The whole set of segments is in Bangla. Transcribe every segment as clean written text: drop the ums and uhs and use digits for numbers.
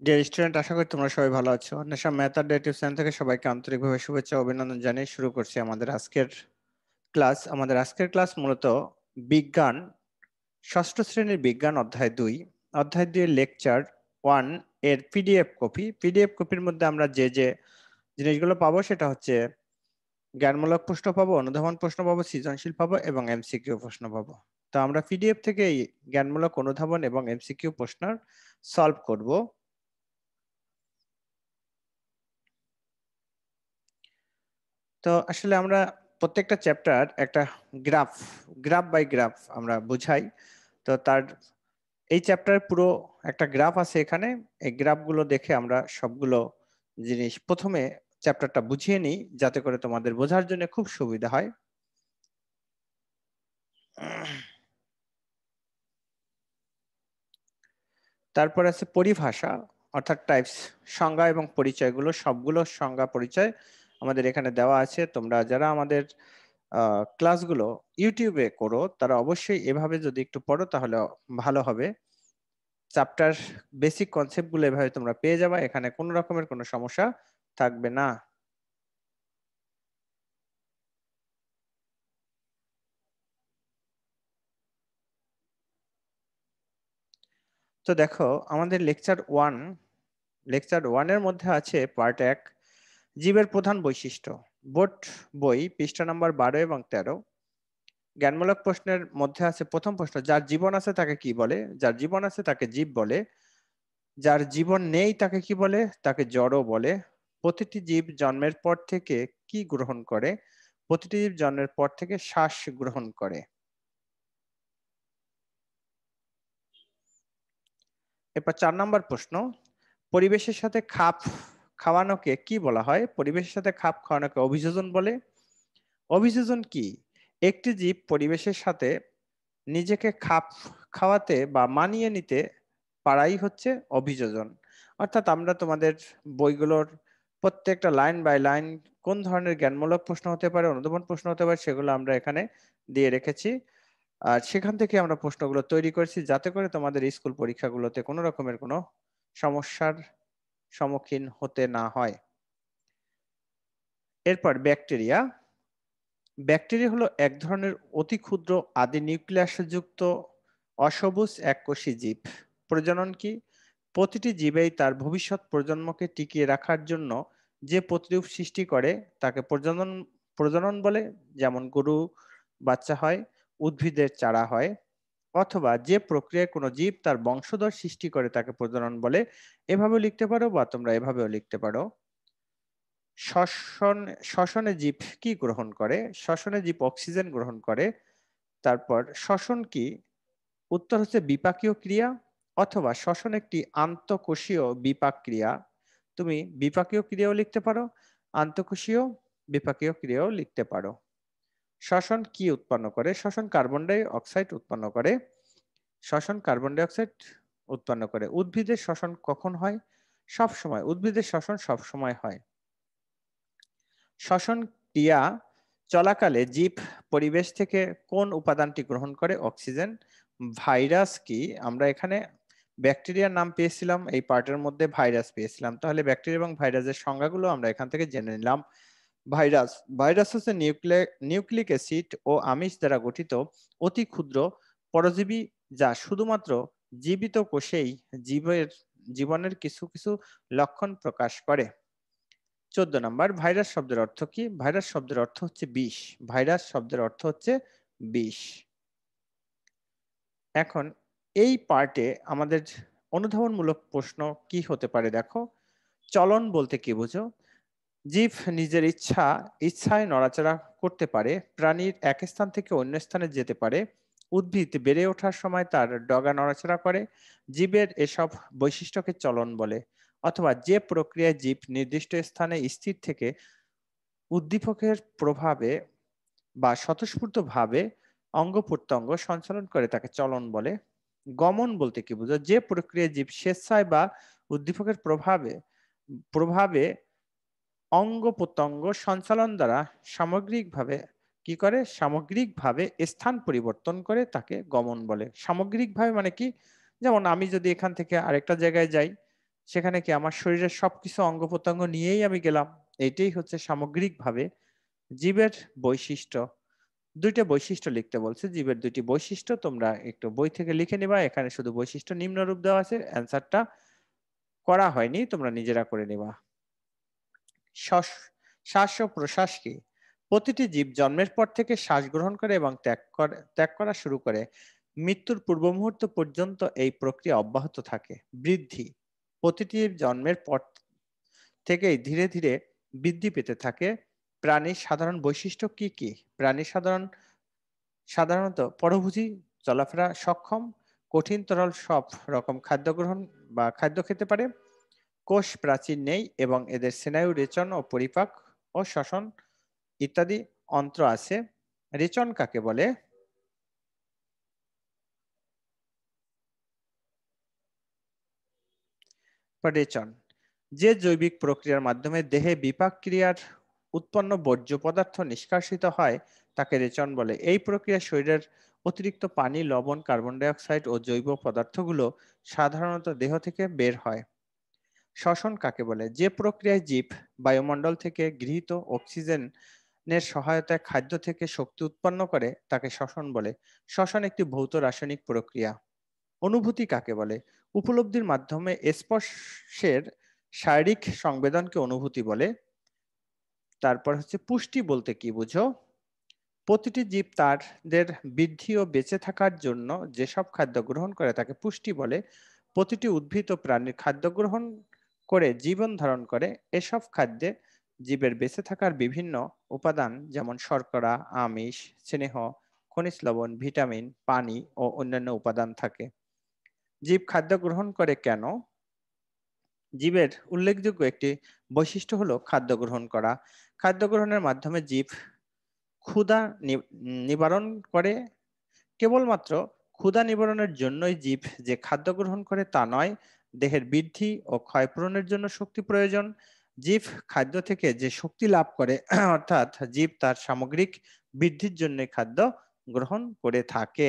ডিয়ার স্টুডেন্ট, আশা করি তোমরা সবাই ভালো আছো। Anwesha math Adda YouTube channel থেকে সবাইকে আন্তরিকভাবে শুভেচ্ছা ও অভিনন্দন জানিয়ে শুরু করছি আমাদের আজকের ক্লাস। মূলত বিজ্ঞান, ষষ্ঠ শ্রেণীর বিজ্ঞান অধ্যায় 2 এর লেকচার 1 এর পিডিএফ কপির মধ্যে আমরা যে যে জিনিসগুলো পাবো সেটা হচ্ছে জ্ঞানমূলক প্রশ্ন পাবো, অনুধাবন প্রশ্ন পাবো, সৃজনশীল পাবো এবং এমসিকিউ প্রশ্ন পাবো। তো আমরা পিডিএফ থেকে এই জ্ঞানমূলক, অনুধাবন এবং এমসিকিউ প্রশ্ন সলভ করব। তো আসলে আমরা প্রত্যেকটা চ্যাপ্টার একটা গ্রাফ গ্রাফ বাই গ্রাফ আমরা বুঝাই। তো তার এই চ্যাপ্টার পুরো একটা গ্রাফ আছে এখানে। এই গ্রাফগুলো দেখে আমরা সবগুলো জিনিস প্রথমে চ্যাপ্টারটা বুঝিয়ে নিই, যাতে করে তোমাদের বোঝার জন্য খুব সুবিধা হয়। তারপর আছে পরিভাষা, অর্থাৎ টাইপস, সংজ্ঞা এবং পরিচয়গুলো, সবগুলো সংজ্ঞা পরিচয় আমাদের এখানে দেওয়া আছে। তোমরা যারা আমাদের ক্লাসগুলো ইউটিউবে করো তারা অবশ্যই এভাবে যদি একটু পড়ো তাহলে ভালো হবে। চ্যাপ্টার বেসিক কনসেপ্টগুলো এভাবে তোমরা পেয়ে যাবে, এখানে কোনো রকমের কোনো সমস্যা থাকবে না। তো দেখো, আমাদের লেকচার 1 এর মধ্যে আছে পার্ট 1, জীবের প্রধান বৈশিষ্ট্য। বোর্ড বই পৃষ্ঠা নাম্বার 12 এবং 13। জ্ঞানমূলক প্রশ্নের মধ্যে আছে প্রথম প্রশ্ন, যার জীবন আছে তাকে কি বলে? যার জীবন আছে তাকে জীব বলে। যার জীবন নেই তাকে কি বলে? তাকে জড় বলে। প্রতিটি জীব জন্মের পর থেকে কি গ্রহণ করে? প্রতিটি জীব জন্মের পর থেকে শ্বাস গ্রহণ করে। এরপর 4 নম্বর প্রশ্ন, পরিবেশের সাথে খাপ খাওয়ানোকে কি বলা হয়? পরিবেশের সাথে খাপ খাওয়ানোকে অভিযোজন বলে। অভিযোজন কি? একটি জীব পরিবেশের সাথে নিজেকে খাপ খাওয়াতে বা মানিয়ে নিতে পারাই হচ্ছে অভিযোজন। অর্থাৎ আমরা তোমাদের বইগুলোর প্রত্যেকটা লাইন বাই লাইন কোন ধরনের জ্ঞানমূলক প্রশ্ন হতে পারে, অনুধাবন প্রশ্ন হতে পারে, সেগুলো আমরা এখানে দিয়ে রেখেছি। আর সেখান থেকে আমরা প্রশ্নগুলো তৈরি করেছি যাতে করে তোমাদের স্কুল পরীক্ষাগুলোতে কোনো রকমের কোনো সমস্যার সম্মুখীন হতে না হয়। এরপর ব্যাকটেরিয়া। ব্যাকটেরিয়া হলো এক ধরনের অতি ক্ষুদ্র আদি নিউক্লিয়াসযুক্ত অসবুজ এককোষী জীব। প্রজনন কি? প্রতিটি জীবেই তার ভবিষ্যৎ প্রজন্মকে টিকিয়ে রাখার জন্য যে প্রতিরূপ সৃষ্টি করে তাকে প্রজনন প্রজনন বলে। যেমন গরু বাচ্চা হয়, উদ্ভিদের চারা হয়, অথবা যে প্রক্রিয়ায় কোনো জীব তার বংশধর সৃষ্টি করে তাকে প্রজনন বলে। এভাবেও লিখতে পারো বা তোমরা এভাবেও লিখতে পারো। শ্বসন শ্বসনে জীব কি গ্রহণ করে? শ্বসনে জীব অক্সিজেন গ্রহণ করে। তারপর শ্বসন কি? উত্তর হচ্ছে বিপাকীয় ক্রিয়া, অথবা শ্বসন একটি আন্তঃকোষীয় বিপাক ক্রিয়া। তুমি বিপাকীয় ক্রিয়াও লিখতে পারো, আন্তঃকোষীয় বিপাকীয় ক্রিয়াও লিখতে পারো। শ্বসন কি উৎপন্ন করে? শ্বসন কার্বন ডাই অক্সাইড উৎপন্ন করে। শ্বসন কার্বন ডাই অক্সাইড উৎপন্ন করে। উদ্ভিদের শ্বসন কখন হয়? সব সময়। উদ্ভিদের শ্বসন সব সময় হয়। শ্বসন ক্রিয়া চলাকালে জীব পরিবেশ থেকে কোন উপাদানটি গ্রহণ করে? অক্সিজেন। ভাইরাস কি? আমরা এখানে ব্যাকটেরিয়ার নাম পেয়েছিলাম, এই পার্টের মধ্যে ভাইরাস পেয়েছিলাম, তাহলে ব্যাকটেরিয়া এবং ভাইরাসের সংজ্ঞাগুলো আমরা এখান থেকে জেনে নিলাম। ভাইরাস ভাইরাস হচ্ছে নিউক্লিক অ্যাসিড ও আমিষ দ্বারা গঠিত অতি ক্ষুদ্র পরজীবী, যা শুধুমাত্র জীবিত কোষেই জীবনের কিছু কিছু লক্ষণ প্রকাশ করে। 14 নাম্বার, ভাইরাস শব্দের অর্থ কি? ভাইরাস শব্দের অর্থ হচ্ছে বিষ। ভাইরাস শব্দের অর্থ হচ্ছে বিষ। এখন এই পার্টে আমাদের অনুধাবনমূলক প্রশ্ন কি হতে পারে দেখো। চলন বলতে কি বুঝো? জীব নিজের ইচ্ছায় নড়াচড়া করতে পারে, প্রাণীর এক স্থান থেকে অন্য স্থানে যেতে পারে, উদ্ভিদ বেড়ে ওঠার সময় তার ডগা নড়াচড়া করে। জীবের এসব বৈশিষ্ট্যকে চলন বলে। অথবা যে প্রক্রিয়ায় জীব নির্দিষ্ট স্থানে স্থির থেকে উদ্দীপকের প্রভাবে বা স্বতঃস্ফূর্তভাবে অঙ্গ প্রত্যঙ্গ সঞ্চালন করে তাকে চলন বলে। গমন বলতে কি বুঝো? যে প্রক্রিয়ায় জীব স্বেচ্ছায় বা উদ্দীপকের প্রভাবে প্রভাবে অঙ্গ প্রত্যঙ্গ সঞ্চালন দ্বারা সামগ্রিকভাবে কি করে? সামগ্রিকভাবে স্থান পরিবর্তন করে তাকে গমন বলে। সামগ্রিকভাবে মানে কি? যেমন আমি যদি এখান থেকে আরেকটা জায়গায় যাই, সেখানে কি আমার শরীরের সবকিছু অঙ্গ প্রত্যঙ্গ নিয়েই আমি গেলাম? এটাই হচ্ছে সামগ্রিকভাবে জীবের বৈশিষ্ট্য। ২ টা বৈশিষ্ট্য লিখতে বলছে। জীবের ২ টি বৈশিষ্ট্য তোমরা একটু বই থেকে লিখে নিবা। এখানে শুধু বৈশিষ্ট্য নিম্নরূপ দেওয়া আছে। অ্যান্সারটা করা হয়নি, তোমরা নিজেরা করে নিবা। শ্বাস ও প্রশ্বাস কি? প্রতিটি জীব জন্মের পর থেকে শ্বাস গ্রহণ করে এবং ত্যাগ করা শুরু করে। মৃত্যুর পূর্ব মুহূর্ত পর্যন্ত এই প্রক্রিয়া অব্যাহত থাকে। বৃদ্ধি, প্রতিটি জীব জন্মের পর থেকেই ধীরে ধীরে বৃদ্ধি পেতে থাকে। প্রাণীর সাধারণ বৈশিষ্ট্য কি কি? প্রাণী সাধারণত পরভোজী, চলাফেরা সক্ষম, কঠিন তরল সব রকম খাদ্য গ্রহণ বা খাদ্য খেতে পারে। কোষ প্রাচীর নেই এবং এদের স্নায়ু, রেচন ও পরিপাক ও শ্বসন ইত্যাদি অন্ত্র আছে। রেচন কাকে বলে? রেচন যে জৈবিক প্রক্রিয়ার মাধ্যমে দেহে বিপাক ক্রিয়ার উৎপন্ন বর্জ্য পদার্থ নিষ্কাশিত হয় তাকে রেচন বলে। এই প্রক্রিয়া শরীরের অতিরিক্ত পানি, লবণ, কার্বন ডাই অক্সাইড ও জৈব পদার্থগুলো সাধারণত দেহ থেকে বের হয়। শ্বসন কাকে বলে? যে প্রক্রিয়ায় জীব বায়ুমণ্ডল থেকে গৃহীত অক্সিজেনের সহায়তায় খাদ্য থেকে শক্তি উৎপন্ন করে তাকে শ্বসন বলে। শ্বসন একটি ভৌত রাসায়নিক প্রক্রিয়া। অনুভূতি কাকে বলে? উপলব্ধির মাধ্যমে স্পর্শের শারীরিক সংবেদনকে অনুভূতি বলে। তারপর হচ্ছে পুষ্টি বলতে কি বুঝো? প্রতিটি জীব তাদের বৃদ্ধি ও বেঁচে থাকার জন্য যেসব খাদ্য গ্রহণ করে তাকে পুষ্টি বলে। প্রতিটি উদ্ভিদ ও প্রাণীর খাদ্য গ্রহণ করে জীবন ধারণ করে। এসব খাদ্যে জীবের বেঁচে থাকার বিভিন্ন উপাদান যেমন শর্করা, আমিষ, স্নেহ, খনিজ লবণ, ভিটামিন, পানি ও অন্যান্য উপাদান থাকে। জীব খাদ্য গ্রহণ করে কেন? জীবের উল্লেখযোগ্য একটি বৈশিষ্ট্য হলো খাদ্য গ্রহণ করা। খাদ্য গ্রহণের মাধ্যমে জীব ক্ষুধা নিবারণ করে। কেবলমাত্র ক্ষুধা নিবারণের জন্যই জীব যে খাদ্য গ্রহণ করে তা নয়, দেহের বৃদ্ধি ও ক্ষয়পূরণের জন্য শক্তি প্রয়োজন। জীব খাদ্য থেকে যে শক্তি লাভ করে অর্থাৎ জীব তার সামগ্রিক বৃদ্ধির জন্য খাদ্য গ্রহণ করে থাকে।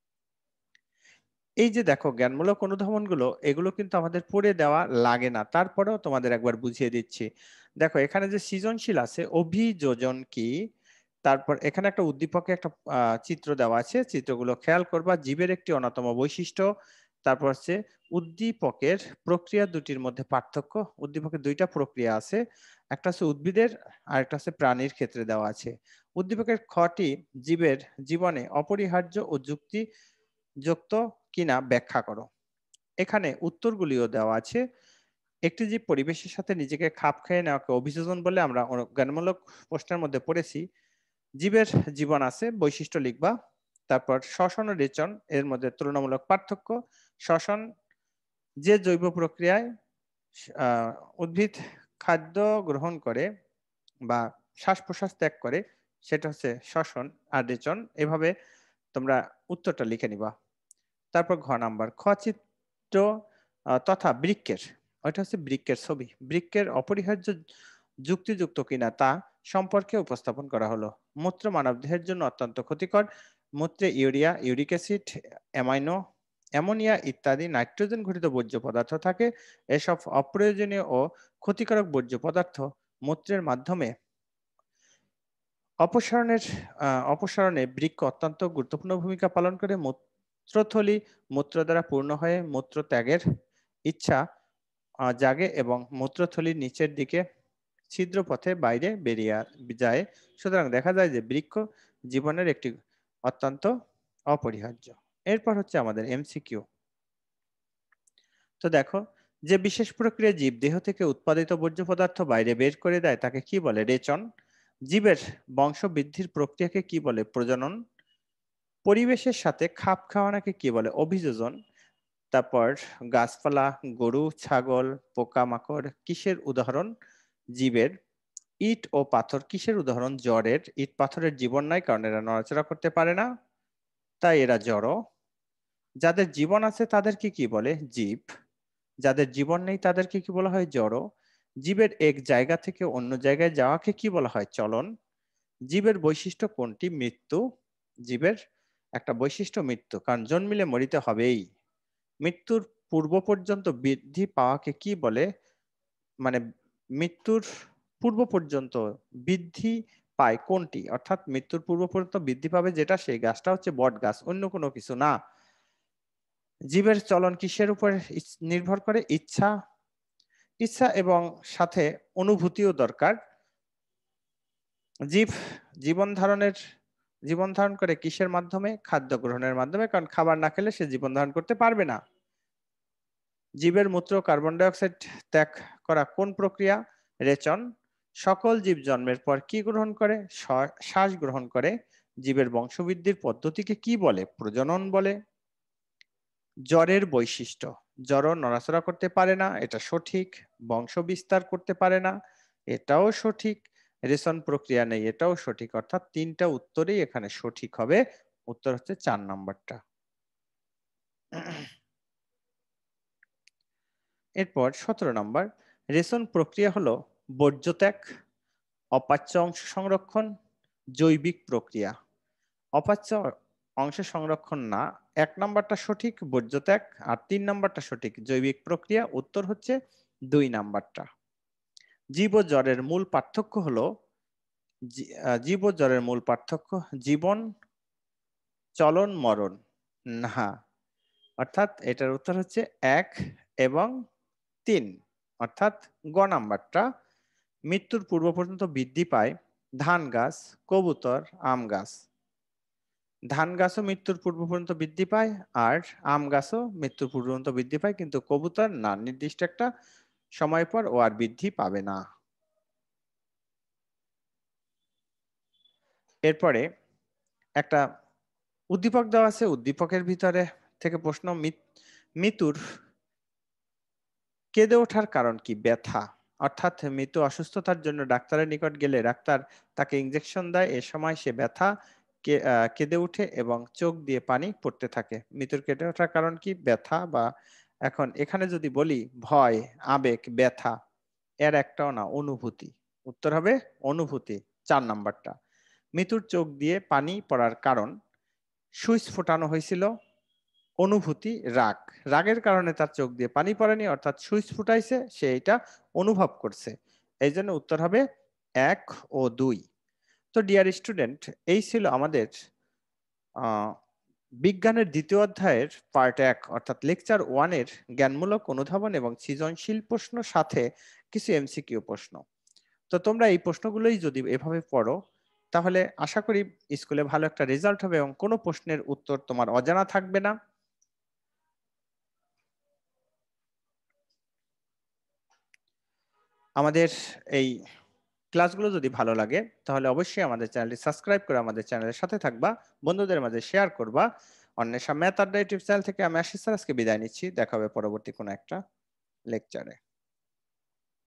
এই যে দেখো জ্ঞানমূলক অনুধাবনগুলো, এগুলো কিন্তু আমাদের পড়ে দেওয়া লাগে না, তারপরেও তোমাদের একবার বুঝিয়ে দিচ্ছি। দেখো এখানে যে সৃজনশীল আছে, অভিযোজন কি? তারপর এখানে একটা উদ্দীপকে একটা চিত্র দেওয়া আছে, চিত্রগুলো খেয়াল করবা। জীবের একটি অন্যতম বৈশিষ্ট্য। তারপর হচ্ছে উদ্দীপকের প্রক্রিয়া দুটির মধ্যে পার্থক্য। উদ্দীপকের 2টা প্রক্রিয়া আছে, একটা হচ্ছে উদ্ভিদের আর একটা হচ্ছে প্রাণীর ক্ষেত্রে দেওয়া আছে। উদ্দীপকের খটি জীবের জীবনে অপরিহার্য ও যুক্ত কিনা ব্যাখ্যা করো। এখানে উত্তরগুলিও দেওয়া আছে। একটি জীব পরিবেশের সাথে নিজেকে খাপ খাইয়ে নেওয়াকে অভিযোজন বলে আমরা জ্ঞানমূলক প্রশ্নের মধ্যে পড়েছি। জীবের জীবন আছে, বৈশিষ্ট্য লিখবা। তারপর শ্বসন ও রেচন এর মধ্যে তুলনামূলক পার্থক্য। শ্বসন যে জৈব প্রক্রিয়ায় আহ, উদ্ভিদ খাদ্য গ্রহণ করে বা শ্বাস প্রশ্বাস ত্যাগ করে সেটা হচ্ছে শ্বসন। আর রেচন, এভাবে তোমরা উত্তরটা লিখে নিবা। তারপর ঘ নাম্বার, খ চিত্র তথা বৃক্কের, ওইটা হচ্ছে বৃক্কের ছবি। বৃক্কের অপরিহার্য যুক্তিযুক্ত কিনা তা সম্পর্কে উপস্থাপন করা হলো। মূত্র মানবদেহের জন্য অত্যন্ত ক্ষতিকর। মূত্রে ইউরিয়া, ইউরিক অ্যাসিড, অ্যামোনিয়া ইত্যাদি নাইট্রোজেন ঘটিত বর্জ্য পদার্থ থাকে। এসব অপ্রয়োজনীয় ও ক্ষতিকারক বর্জ্য পদার্থ মূত্রের মাধ্যমে অপসারণে বৃক্ক অত্যন্ত গুরুত্বপূর্ণ ভূমিকা পালন করে। মূত্রথলি মূত্র দ্বারা পূর্ণ হয়ে মূত্র ত্যাগের ইচ্ছা জাগে এবং মূত্রথলির নিচের দিকে ছিদ্র পথে বাইরে বেরিয়ে যায়। সুতরাং দেখা যায় যে বৃক্ক জীবনের একটি অত্যন্ত অপরিহার্য। এরপর হচ্ছে আমাদের এমসিকিউ। তো দেখো, যে বিশেষ প্রক্রিয়া জীব দেহ থেকে উৎপাদিত বর্জ্য পদার্থ বাইরে বের করে দেয় তাকে কি বলে? রেচন। জীবের বংশ বৃদ্ধির প্রক্রিয়াকে কি বলে? প্রজনন। পরিবেশের সাথে খাপ খাওয়ানোকে কি বলে? অভিযোজন। তারপর গাছপালা, গরু, ছাগল, পোকামাকড় কিসের উদাহরণ? জীবের। ইট ও পাথর কিসের উদাহরণ? জড়ের। ইট পাথরের জীবন নাই, কারণ এরা নড়াচড়া করতে পারে না, তাই এরা জড়। যাদের জীবন আছে তাদেরকে কি বলে? জীব। যাদের জীবন নেই তাদেরকে কি বলা হয়? জড়। জীবের এক জায়গা থেকে অন্য জায়গায় যাওয়াকে কি বলা হয়? চলন। জীবের বৈশিষ্ট্য কোনটি? মৃত্যু। জীবের একটা বৈশিষ্ট্য মৃত্যু, কারণ জন্মিলে মরিতে হবেই। মৃত্যুর পূর্ব পর্যন্ত বৃদ্ধি পাওয়াকে কি বলে? মানে মৃত্যুর পূর্ব পর্যন্ত বৃদ্ধি পায় কোনটি? অর্থাৎ মৃত্যুর পূর্ব পর্যন্ত বৃদ্ধি পাবে যেটা, সেই গাছটা হচ্ছে বট গাছ, অন্য কোনো কিছু না। জীবের চলন কিসের উপর নির্ভর করে? ইচ্ছা। ইচ্ছা এবং সাথে অনুভূতিও দরকার। জীব জীবন ধারণ করে কিসের মাধ্যমে? খাদ্য গ্রহণের মাধ্যমে, কারণ খাবার না খেলে সে জীবন ধারণ করতে পারবে না। জীবের মূত্র কার্বন ডাই অক্সাইড ত্যাগ করা কোন প্রক্রিয়া? রেচন। সকল জীব জন্মের পর কি গ্রহণ করে? শ্বাস গ্রহণ করে। জীবের বংশবৃদ্ধির পদ্ধতিকে কি বলে? প্রজনন বলে। জ্বরের বৈশিষ্ট্য: জ্বর নড়াচড়া করতে পারে না, এটা সঠিক। বংশ বিস্তার করতে পারে না, এটাও সঠিক। রেশন প্রক্রিয়া নেই, এটাও সঠিক। অর্থাৎ তিনটা উত্তরেই এখানে সঠিক হবে। উত্তর হচ্ছে 4 নাম্বারটা। এরপর 17 নাম্বার, রেশন প্রক্রিয়া হলো বর্জ্য ত্যাগ, অপাচ্য অংশ সংরক্ষণ, জৈবিক প্রক্রিয়া। অপাচ্য অংশ সংরক্ষণ না, 1 নাম্বারটা সঠিক বর্জ্য ত্যাগ, আর 3 নাম্বারটা সঠিক জৈবিক প্রক্রিয়া। উত্তর হচ্ছে 2 নাম্বারটা। জীব ও জড়ের মূল পার্থক্য হলো, জীব ও জড়ের মূল পার্থক্য জীবন, চলন, মরণ না। অর্থাৎ এটার উত্তর হচ্ছে 1 এবং 3, অর্থাৎ গ নাম্বারটা। মৃত্যুর পূর্ব পর্যন্ত বৃদ্ধি পায় ধান গাছ, কবুতর, আম গাছ। ধান গাছও মৃত্যুর পূর্ব পর্যন্ত বৃদ্ধি পায়, আর আম গাছও মৃত্যুর পূর্ব পর্যন্ত বৃদ্ধি পায়, কিন্তু কবুতর না, নির্দিষ্ট একটা সময় পর ও আর বৃদ্ধি পাবে না। এরপরে একটা উদ্দীপক দেওয়া আছে, উদ্দীপকের ভিতরে থেকে প্রশ্ন, মৃত্যুর কেঁদে ওঠার কারণ কি? ব্যথা। অর্থাৎ মৃত্যু অসুস্থতার জন্য ডাক্তারের নিকট গেলে ডাক্তার তাকে ইনজেকশন দেয়, এ সময় সে ব্যথা কেঁদে উঠে এবং চোখ দিয়ে পানি পড়তে থাকে। মৃত্যুর কেঁদে ওঠার কারণ কি? ব্যথা। বা এখন এখানে যদি বলি ভয়, আবেগ, ব্যথা, এর একটাও না, অনুভূতি। উত্তর হবে অনুভূতি, 4 নাম্বারটা। মৃত্যুর চোখ দিয়ে পানি পড়ার কারণ, সুইচ ফোটানো হয়েছিল, অনুভূতি, রাগ। রাগের কারণে তার চোখ দিয়ে পানি পড়েনি, অর্থাৎ সুইচ ফুটাইছে, সে এটা অনুভব করছে। এই জন্য উত্তর হবে 1 ও 2। তো ডিয়ার স্টুডেন্ট, এই ছিল আমাদের বিজ্ঞানের দ্বিতীয় অধ্যায়ের পার্ট 1 অর্থাৎ লেকচার 1 এর জ্ঞানমূলক অনুধাবন এবং সৃজনশীল প্রশ্ন, সাথে কিছু এমসিকিউ প্রশ্ন। তো তোমরা এই প্রশ্নগুলোই যদি এভাবে পড়ো, তাহলে আশা করি স্কুলে ভালো একটা রেজাল্ট হবে এবং কোনো প্রশ্নের উত্তর তোমার অজানা থাকবে না। আমাদের এই ক্লাসগুলো যদি ভালো লাগে তাহলে অবশ্যই আমাদের চ্যানেলটি সাবস্ক্রাইব করে আমাদের চ্যানেলের সাথে থাকবা, বন্ধুদের মাঝে শেয়ার করবা। Anwesha math Adda YouTube channel থেকে আমি আশিস স্যার আজকে বিদায় নিচ্ছি। দেখা হবে পরবর্তী কোনো একটা লেকচারে।